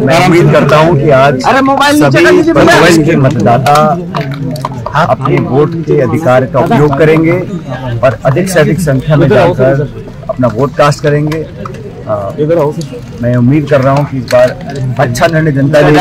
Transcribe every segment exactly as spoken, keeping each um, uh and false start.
मैं उम्मीद करता हूं कि आज सभी प्रदेश के मतदाता अपने वोट के अधिकार का उपयोग करेंगे और अधिक से अधिक संख्या में जाकर अपना वोट कास्ट करेंगे। आ, मैं उम्मीद कर रहा हूं कि इस बार अच्छा निर्णय जनता लेगी।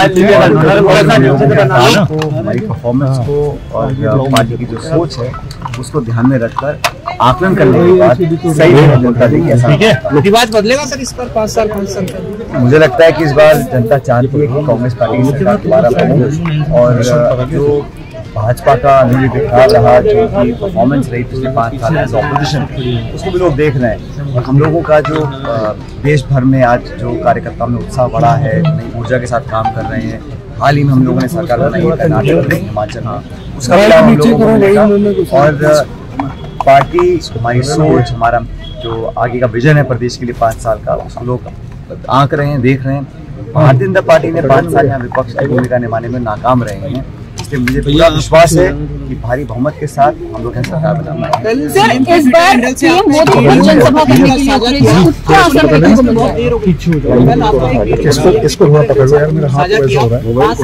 हमारी परफॉर्मेंस को और पार्टी की जो सोच है उसको ध्यान में रखकर आकलन करने के बाद सही निर्णय जनता देगी। ऐसा रिवाज बदलेगा सर इस पर पाँच साल पाँच साल मुझे लगता है कि इस बार जनता चाहती है कि कांग्रेस पार्टी की सरकार दोबारा बने और जो भाजपा का अभी बिखराव रहा, जो कि परफॉर्मेंस रही पिछले पाँच साल एज ऑपोजिशन, उसको भी लोग देख रहे हैं। और हम लोगों का जो देश भर में आज जो कार्यकर्ताओं में उत्साह बढ़ा है, नई ऊर्जा के साथ काम कर रहे हैं। हाल ही में हम लोगों ने सरकार बनाई है कर्नाटक में, हिमाचल में, उसका भी हम लोगों को मिलेगा। और पार्टी, हमारी सोच, हमारा जो आगे का विजन है प्रदेश के लिए पाँच साल का, उसको लोग आंक रहे हैं, देख रहे हैं। भारतीय जनता पार्टी ने पाँच साल यहाँ विपक्ष की भूमिका निभाने में नाकाम रहे हैं, इसलिए मुझे पूरा विश्वास है कि भारी बहुमत के साथ हम लोग सरकार बना पाएंगे। सर, इस बार पीएम मोदी जनसभा करने के लिए क्या असर इसको इसको थोड़ा पकड़ लो यार, मेरा हाथ वैसा हो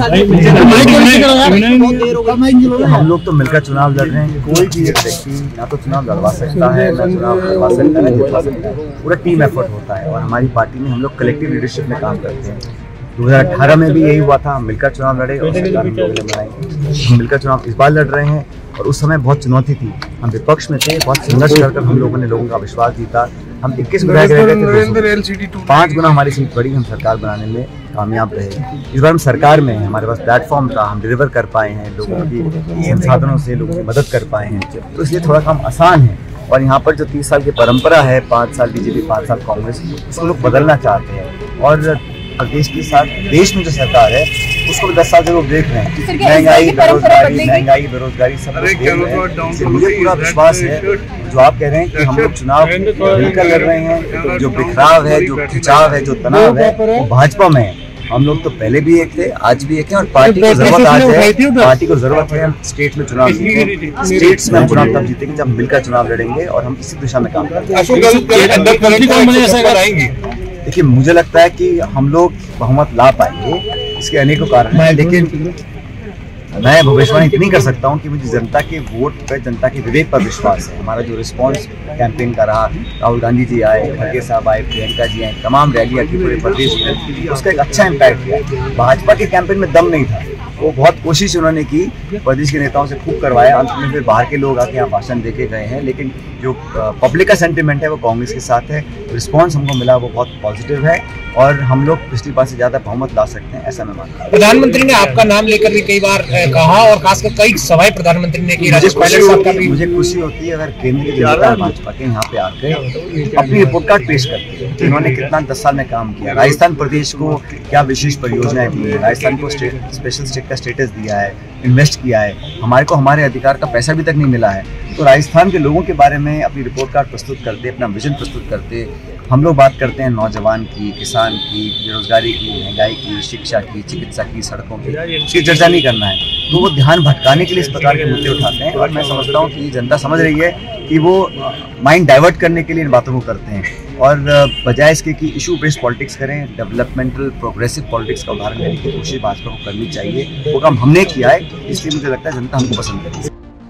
रहा है। हम लोग तो मिलकर चुनाव लड़ रहे हैं। कोई भी एक व्यक्ति ना तो चुनाव लड़वा सकता है, ना चुनाव लड़वा सकता है, जितवा सकता है। पूरा टीम एफर्ट होता है और हमारी पार्टी में हम लोग कलेक्टिव लीडरशिप में काम करते हैं। दो हज़ार अठारह में भी यही हुआ था, हम मिलकर चुनाव लड़े और सरकार हम लोगों ने बनाई। हम मिलकर चुनाव इस बार लड़ रहे हैं और उस समय बहुत चुनौती थी, हम विपक्ष में थे, बहुत संघर्ष कर कर हम लोगों ने लोगों का विश्वास जीता। हम इक्कीस विधायक रह गए थे, पाँच गुना हमारी सीट बढ़ी, हम सरकार बनाने में कामयाब रहे। इस बार हम सरकार में हैं, हमारे पास प्लेटफॉर्म था, हम डिलीवर कर पाए हैं, लोगों की संसाधनों से लोगों की मदद कर पाए हैं, तो इसलिए थोड़ा काम आसान है। और यहाँ पर जो तीस साल की परंपरा है, पाँच साल बीजेपी, पाँच साल कांग्रेस, इसको लोग बदलना चाहते हैं। और प्रदेश के साथ देश में जो सरकार है उसको भी दस साल से लोग देख रहे हैं। महंगाई, बेरोजगारी, महंगाई बेरोजगारी सब लोग देख रहे हैं। मुझे पूरा विश्वास है जो आप कह रहे हैं कि हम लोग चुनाव मिलकर लड़ रहे हैं। जो बिखराव है, जो खिंचाव है, जो तनाव है, वो भाजपा में है। हम लोग तो पहले भी एक थे, आज भी एक है और पार्टी को जरूरत आज है, पार्टी को जरूरत है हम स्टेट में चुनाव जीतें। स्टेट्स में हम चुनाव तब जीतेंगे जब मिलकर चुनाव लड़ेंगे और हम इसी दिशा में काम करेंगे। देखिए, मुझे लगता है कि हम लोग बहुमत ला पाएंगे, इसके अनेकों कारण हैं, लेकिन मैं भविष्यवाणी इतनी कर सकता हूं कि मुझे जनता के वोट पर, जनता के विवेक पर विश्वास है। हमारा जो रिस्पांस कैंपेन का रहा, राहुल गांधी जी आए, खड़गे साहब आए, प्रियंका जी आए, तमाम रैलियां की पूरे प्रदेश में, उसका एक अच्छा इम्पैक्ट किया। भाजपा के कैंपेन में दम नहीं था, वो बहुत कोशिश उन्होंने की, प्रदेश के नेताओं से खूब करवाया, अंत में फिर बाहर के लोग आके यहाँ भाषण देके गए हैं। लेकिन जो पब्लिक का सेंटिमेंट है वो कांग्रेस के साथ है। रिस्पांस हमको मिला वो बहुत पॉजिटिव है और हम लोग पिछली बार से ज्यादा बहुमत ला सकते हैं, ऐसा मैं मानता हूँ। प्रधानमंत्री ने आपका नाम लेकर भी कई बार कहा और खासकर कई सभाएं प्रधानमंत्री ने की। मुझे खुशी होती है अगर केंद्र की जनता भाजपा के यहाँ पे आकर अपनी रिपोर्ट कार्ड पेश करती है, इन्होंने कितना दस साल में काम किया, राजस्थान प्रदेश को क्या विशेष परियोजनाएं दी है, राजस्थान को स्पेशल स्टेट का स्टेटस दिया है, इन्वेस्ट किया है, हमारे को हमारे अधिकार का पैसा भी तक नहीं मिला है। तो राजस्थान के लोगों के बारे में अपनी रिपोर्ट कार्ड प्रस्तुत करते, अपना विजन प्रस्तुत करते। हम लोग बात करते हैं नौजवान की, किसान की, बेरोजगारी की, महंगाई की, शिक्षा की, चिकित्सा की, सड़कों की, इसकी चर्चा नहीं करना है। तो वो ध्यान भटकाने के लिए इस प्रकार के मुद्दे उठाते हैं और मैं समझता हूँ कि जनता समझ रही है कि वो माइंड डाइवर्ट करने के लिए इन बातों को करते हैं और बजाय इसके कि इशू बेस्ड पॉलिटिक्स करें, डेवलपमेंटल प्रोग्रेसिव पॉलिटिक्स का उदाहरण देने की कोशिश भाजपा को करनी चाहिए। वो काम हमने किया है, इसलिए मुझे लगता है जनता हमको पसंद करेगी।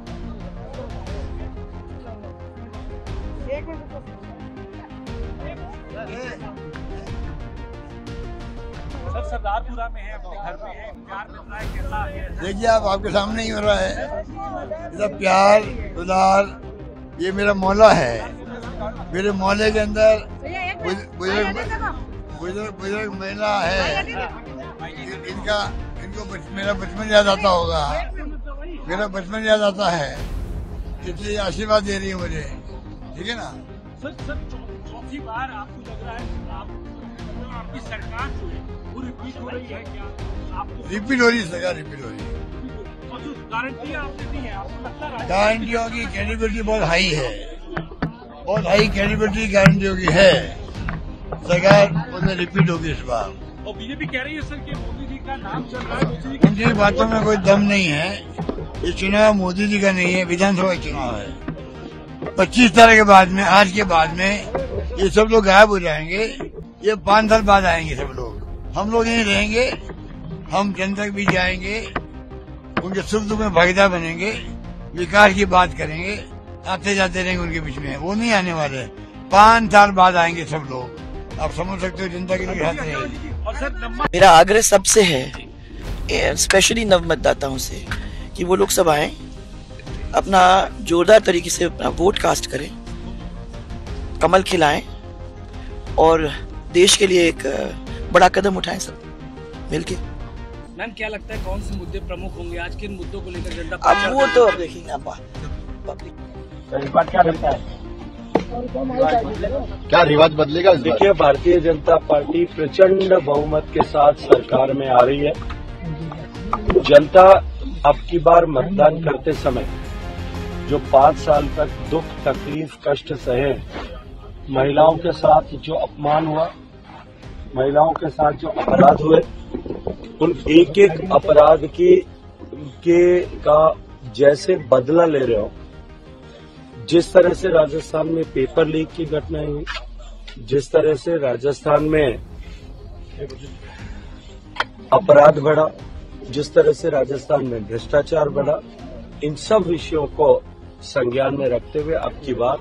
सरदारपुरा में है, अपने घर में है, प्यार मिलता है, कैसा है? देखिए, आप आपके सामने ही हो रहा है, इधर प्यार दुलार, ये मेरा मोहल्ला है। मेरे मोहल्ले के अंदर बुजुर्ग बुजुर्ग बुजुर्ग महिला है, इनका इनको बच, मेरा बचपन याद आता होगा, मेरा बचपन याद आता है, इसलिए आशीर्वाद दे रही है मुझे, ठीक है ना। सर सर चौथी बार आपको लग रहा है आप, आपकी सरकार जो है वो रिपीट हो रही है क्या? आपको रिपीट हो रही है, सरकार रिपीट हो रही है। तो जो गारंटी आपने दी है, आपको लगता है गारंटियों की क्रेडिबिलिटी बहुत हाई है, बहुत हाई क्रेडिबिलिटी गारंटियों की है, सरकार उसमें रिपीट होगी इस बार। और बीजेपी कह रही है सर कि मोदी जी का नाम चल रहा है, उनकी बातों में कोई दम नहीं है। ये चुनाव मोदी जी का नहीं है, विधानसभा चुनाव है। पच्चीस तारीख के बाद में, आज के बाद में ये सब लोग गायब हो जाएंगे, ये पाँच साल बाद आएंगे सब लोग। हम लोग यहीं रहेंगे, हम जनता के बीच जाएंगे, उनके सुख दुख में भागीदार बनेंगे, विकास की बात करेंगे, आते जाते रहेंगे उनके बीच में। वो नहीं आने वाले, पांच साल बाद आएंगे सब लोग। आप समझ सकते हो जनता के लिए हाथ रहेगी। मेरा आग्रह सबसे है, स्पेशली नव मतदाताओं से, कि वो लोग सब आए, अपना जोरदार तरीके से अपना वोट कास्ट करें, कमल खिलाएं और देश के लिए एक बड़ा कदम उठाएं सब मिलके। मैम क्या लगता है कौन से मुद्दे प्रमुख होंगे आज? किन मुद्दों को लेकर जनता अब वो तो अब देखेंगे आप पब्लिक क्या लगता है, क्या रिवाज बदलेगा? देखिए, भारतीय जनता पार्टी प्रचंड बहुमत के साथ सरकार में आ रही है। जनता अब की बार मतदान करते समय जो पांच साल तक दुख तकलीफ कष्ट सहे, महिलाओं के साथ जो अपमान हुआ, महिलाओं के साथ जो अपराध हुए, उन एक एक अपराध की के का जैसे बदला ले रहे हो। जिस तरह से राजस्थान में पेपर लीक की घटनाएं हुई, जिस तरह से राजस्थान में अपराध बढ़ा, जिस तरह से राजस्थान में भ्रष्टाचार बढ़ा, इन सब विषयों को संज्ञान में रखते हुए अब की बार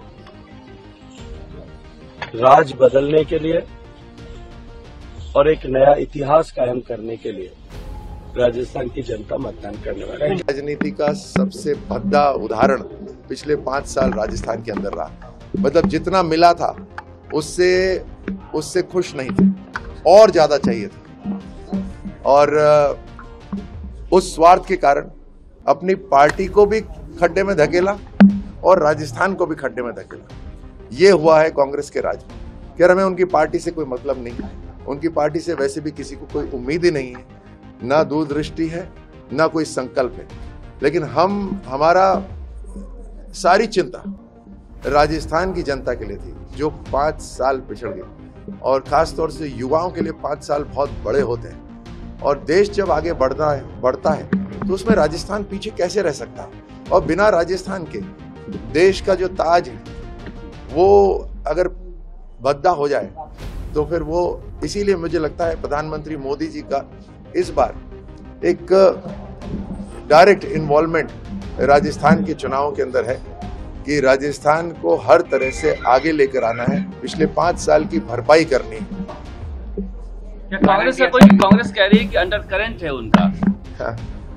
राज बदलने के लिए और एक नया इतिहास कायम करने के लिए राजस्थान की जनता मतदान करने वाली है। राजनीति का सबसे भद्दा उदाहरण पिछले पांच साल राजस्थान के अंदर रहा। मतलब जितना मिला था उससे उससे खुश नहीं थे, और ज्यादा चाहिए था। और उस स्वार्थ के कारण अपनी पार्टी को भी खड्डे में धकेला और राजस्थान को भी खड्डे में धकेला। ये हुआ है कांग्रेस के राज में। कह रहे हमें उनकी पार्टी से कोई मतलब नहीं, उनकी पार्टी से वैसे भी किसी को कोई उम्मीद ही नहीं है, ना दूरदृष्टि है, ना कोई संकल्प है। लेकिन हम हमारा सारी चिंता राजस्थान की जनता के लिए थी, जो पाँच साल पिछड़ गई। और खास तौर से युवाओं के लिए पाँच साल बहुत बड़े होते हैं। और देश जब आगे बढ़ता है बढ़ता है तो उसमें राजस्थान पीछे कैसे रह सकता है? और बिना राजस्थान के देश का जो ताज है वो अगर भद्दा हो जाए तो फिर वो, इसीलिए मुझे लगता है प्रधानमंत्री मोदी जी का इस बार एक डायरेक्ट इन्वॉल्वमेंट राजस्थान के चुनावों के अंदर है कि राजस्थान को हर तरह से आगे लेकर आना है, पिछले पांच साल की भरपाई करनी है। कांग्रेस का कोई कांग्रेस कह रही है कि अंडर करंट है उनका। हाँ।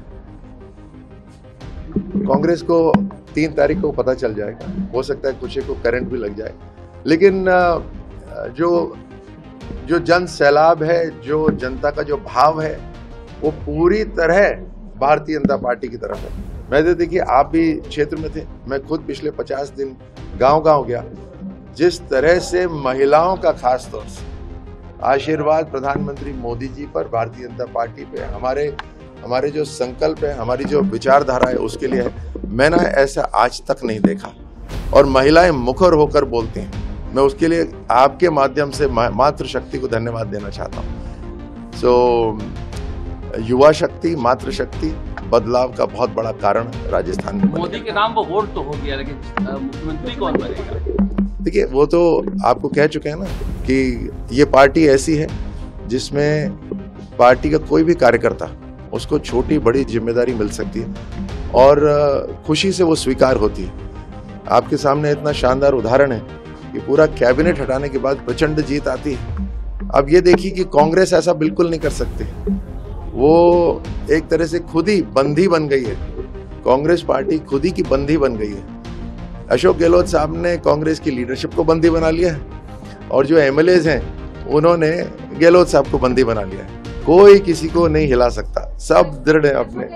कांग्रेस को तीन तारीख को पता चल जाएगा, हो सकता है कुछ को करंट भी लग जाए। लेकिन जो जो जन सैलाब है, जो जनता का जो भाव है, वो पूरी तरह भारतीय जनता पार्टी की तरफ है। मैं तो देखिए, आप भी क्षेत्र में थे, मैं खुद पिछले पचास दिन गांव गांव गया। जिस तरह से महिलाओं का खास तौर से आशीर्वाद प्रधानमंत्री मोदी जी पर, भारतीय जनता पार्टी पे, हमारे हमारे जो संकल्प है, हमारी जो विचारधारा है उसके लिए है, मैंने ऐसा आज तक नहीं देखा। और महिलाएं मुखर होकर बोलती हैं। मैं उसके लिए आपके माध्यम से मातृशक्ति को धन्यवाद देना चाहता हूँ। सो so, युवा शक्ति, मातृशक्ति बदलाव का बहुत बड़ा कारण राजस्थान में। मोदी के नाम पर वोट तो हो गया, लेकिन मुख्यमंत्री कौन बनेगा? देखिए, वो तो आपको कह चुके हैं ना कि ये पार्टी ऐसी है जिसमें पार्टी का कोई भी कार्यकर्ता, उसको छोटी बड़ी जिम्मेदारी मिल सकती है और खुशी से वो स्वीकार होती है। आपके सामने इतना शानदार उदाहरण है कि पूरा कैबिनेट हटाने के बाद प्रचंड जीत आती है। अब ये देखिए कि कांग्रेस ऐसा बिल्कुल नहीं कर सकती, वो एक तरह से खुद ही बंदी बन गई है। कांग्रेस पार्टी खुद ही की बंदी बन गई है। अशोक गहलोत साहब ने कांग्रेस की लीडरशिप को बंदी बना लिया है और जो एमएलएज हैं उन्होंने गहलोत साहब को बंदी बना लिया है। कोई किसी को नहीं हिला सकता, सब दृढ़ है अपने।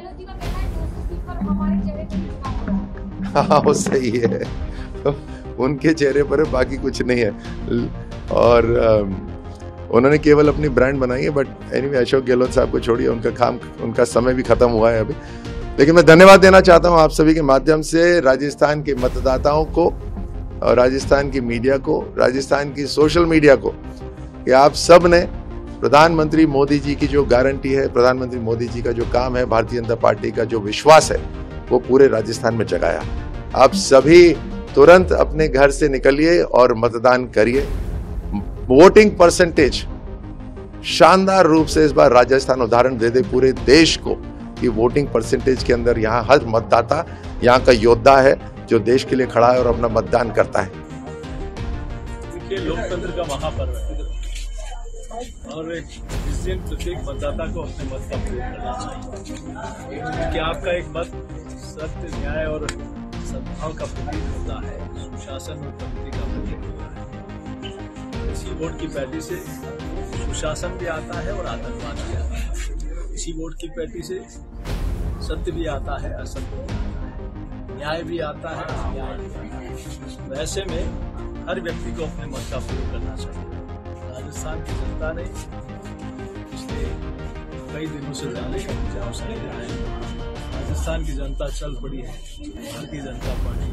हाँ, वो सही है, उनके चेहरे पर है, बाकी कुछ नहीं है। और उन्होंने केवल अपनी ब्रांड बनाई है। बट एनीवे, अशोक गहलोत साहब को छोड़िए, उनका काम, उनका समय भी खत्म हुआ है अभी। लेकिन मैं धन्यवाद देना चाहता हूं आप सभी के माध्यम से राजस्थान के मतदाताओं को और राजस्थान की मीडिया को, राजस्थान की सोशल मीडिया को, कि आप सब ने प्रधानमंत्री मोदी जी की जो गारंटी है, प्रधानमंत्री मोदी जी का जो काम है, भारतीय जनता पार्टी का जो विश्वास है, वो पूरे राजस्थान में जगाया। आप सभी तुरंत अपने घर से निकलिए और मतदान करिए। वोटिंग परसेंटेज शानदार रूप से इस बार राजस्थान उदाहरण दे दे पूरे देश को कि वोटिंग परसेंटेज के अंदर यहाँ हर मतदाता यहाँ का योद्धा है जो देश के लिए खड़ा है और अपना मतदान करता है। देखिए, लोकतंत्र का महापर्व है और इस दिन प्रत्येक मतदाता को अपने मत का प्रयोग करना चाहिए कि आपका एक मत सत्य, न्याय और सद्भाव का प्रतीक होता है, सुशासन और प्रगति का प्रतीक होता है। इसी वोट की पैठी से सुशासन भी आता है और आतंकवाद भी आता है। इसी वोट की पैठी से सत्य भी आता है, असत्य भी आता है, न्याय भी आता है, अन्याय भी आता है। वैसे में हर व्यक्ति को अपने मत का प्रयोग करना चाहिए। राजस्थान की जनता ने पिछले कई दिनों से जाने का इंतजार से रहा है। राजस्थान की जनता चल पड़ी है भारतीय जनता पार्टी।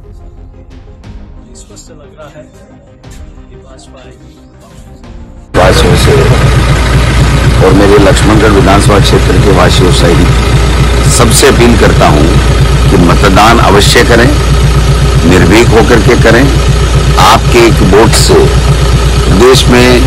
स्पष्ट लग रहा है कि भाजपा आएगी। वासियों से और मेरे लक्ष्मणगढ़ विधानसभा क्षेत्र के वासियों से सबसे अपील करता हूं कि मतदान अवश्य करें, निर्भीक होकर के करें। आपके एक वोट से देश में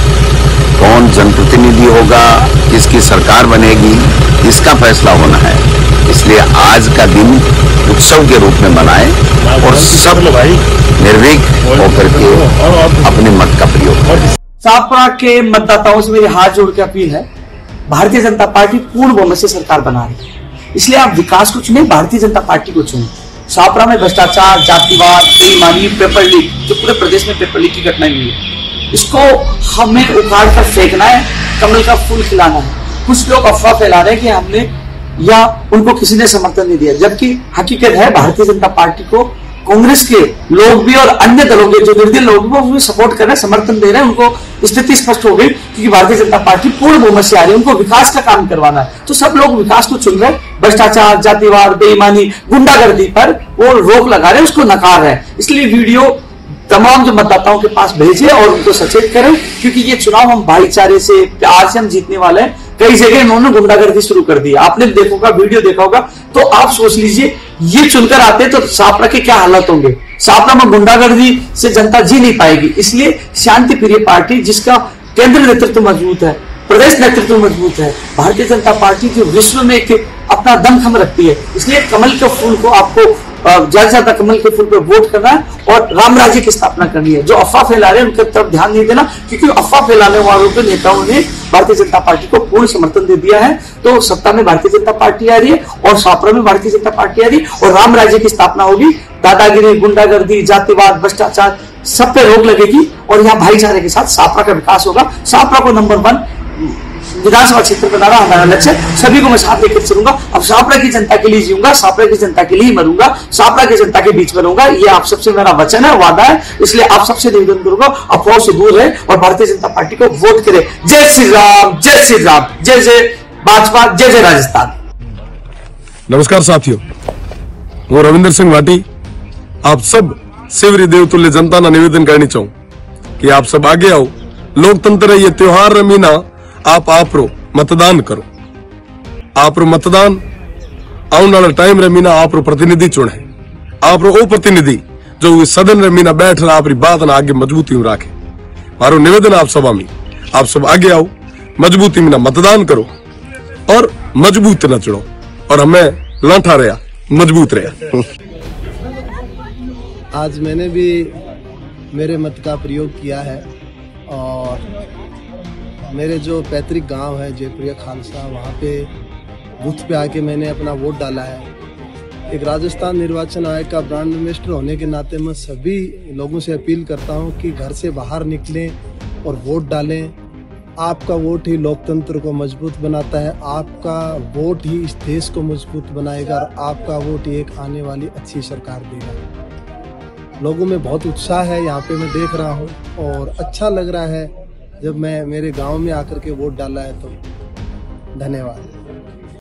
कौन जनप्रतिनिधि होगा, किसकी सरकार बनेगी, इसका फैसला होना है। इसलिए आज का दिन उत्सव के रूप में मनाएं और सब निर्भीक होकर के अपने मत का प्रयोग करें। सापरा के मतदाताओं से मेरी हाथ जोड़ के अपील है, भारतीय जनता पार्टी पूर्ण बहुमत से सरकार बना रही है, इसलिए आप विकास को चुने, भारतीय जनता पार्टी को चुने। सापरा में भ्रष्टाचार, जातिवाद, बेईमानी, पेपर लीक, जो पूरे प्रदेश में पेपर लीक की घटनाएं हुई है, इसको हमें उखाड़ कर फेंकना है, कमल का फूल खिलाना है। कुछ लोग अफवाह फैला रहे हैं कि हमने या उनको किसी ने समर्थन नहीं दिया, जबकि हकीकत है भारतीय जनता पार्टी को कांग्रेस के लोग भी और अन्य दलों के जो निर्दलीय लोग भी वो सपोर्ट कर रहे हैं, समर्थन दे रहे हैं। उनको स्थिति स्पष्ट हो गई क्योंकि भारतीय जनता पार्टी पूर्ण बहुमत से आ रही है, उनको विकास का काम करवाना है। तो सब लोग विकास को चुन रहे हैं, भ्रष्टाचार, जातिवाद, बेईमानी, गुंडागर्दी पर वो रोक लगा रहे हैं, उसको नकार रहे हैं। इसलिए वीडियो तमाम जो मतदाताओं के पास भेजे और उनको सचेत करें, क्योंकि ये चुनाव हम भाईचारे से, प्यार से हम जीतने वाले हैं। कई जगह इन्होंने गुंडागर्दी शुरू कर दी, आपने देखा होगा, वीडियो देखा होगा, तो आप सोच लीजिए ये चुनकर आते तो सापरा के क्या हालत होंगे। सापरा में गुंडागर्दी से जनता जी नहीं पाएगी। इसलिए शांति प्रिय पार्टी जिसका केंद्रीय नेतृत्व मजबूत है, प्रदेश नेतृत्व मजबूत है, भारतीय जनता पार्टी जो विश्व में एक अपना दमखम रखती है, इसलिए कमल के फूल को आपको ज्यादा से ज्यादा कमल के फूल पर वोट करना है और राम राज्य की स्थापना करनी है। जो अफवाह फैला रहे हैं उनकी तरफ ध्यान नहीं देना, क्योंकि अफवाह फैलाने वालों के नेताओं ने भारतीय जनता पार्टी को पूर्ण समर्थन दे दिया है। तो सत्ता में भारतीय जनता पार्टी आ रही है और सापरा में भारतीय जनता पार्टी आ रही है और राम राज्य की स्थापना होगी। दादागिरी, गुंडागर्दी, जातिवाद, भ्रष्टाचार सब पे रोक लगेगी और यहाँ भाईचारे के साथ सापरा का विकास होगा। सापरा को नंबर वन विधानसभा क्षेत्र बनाना हमारा लक्ष्य है। सभी को मैं साथ लेकर चलूंगा। अब सापरा की जनता के लिए जीऊंगा, सापरा की जनता के लिए ही मरूंगा, सापरा की जनता के बीच में रहूंगा। ये आप सबसे मेरा वचन है, वादा है। इसलिए आप सबसे निवेदन करूंगा, अफवाह से दूर रहे और भारतीय जनता पार्टी को वोट करें। जय श्री राम, जय श्री राम, जय जय भाजपा, जय जय राजस्थान। नमस्कार साथियों, હું રવિન્દર સિંહ વાટી आप सब सेवरी देवतुल्य जनता ना निवेदन करनी चाहूं कि आप सब आगे आओ। लोकतंत्र ये त्योहार रमीना आप आप रो मतदान करो। आप रो मतदान आने वाला टाइम रमीना आप रो प्रतिनिधि चुने। आप रो ओ प्रतिनिधि जो सदन रमीना बैठ रहा अपनी बात ना आगे मजबूती राखे। मारो निवेदन आप सभा में, आप सब आगे आओ, मजबूती में मतदान करो और मजबूत न चुनो और हमें लाठा रहा मजबूत रहा। आज मैंने भी मेरे मत का प्रयोग किया है और मेरे जो पैतृक गांव है जयपुरिया खालसा, वहाँ पे बूथ पे आके मैंने अपना वोट डाला है। एक राजस्थान निर्वाचन आयोग का ब्रांड एम्बेसडर होने के नाते मैं सभी लोगों से अपील करता हूँ कि घर से बाहर निकलें और वोट डालें। आपका वोट ही लोकतंत्र को मजबूत बनाता है, आपका वोट ही इस देश को मजबूत बनाएगा और आपका वोट ही एक आने वाली अच्छी सरकार देगा। लोगों में बहुत उत्साह है, यहाँ पे मैं देख रहा हूँ और अच्छा लग रहा है जब मैं मेरे गांव में आकर के वोट डाला है। तो धन्यवाद।